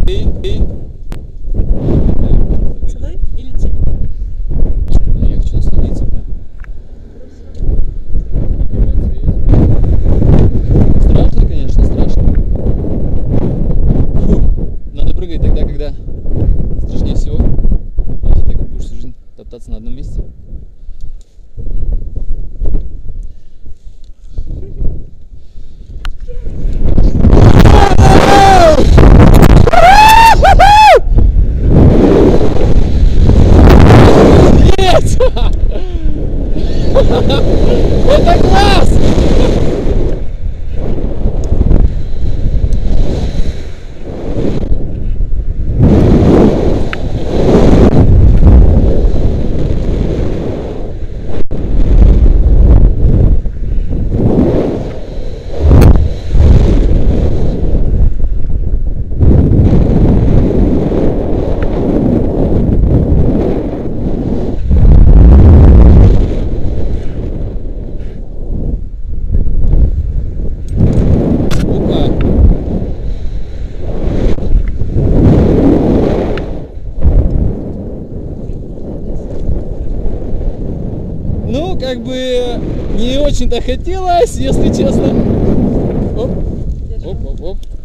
Целуй или цель? Я хочу насладиться прям. Страшно, конечно, страшно. Фу. Надо прыгать тогда, когда страшнее всего. Иначе так и будешь всю жизнь топтаться на одном месте. Есть! Это класс! Ну, как бы не очень-то хотелось, если честно. Оп, оп, оп, оп.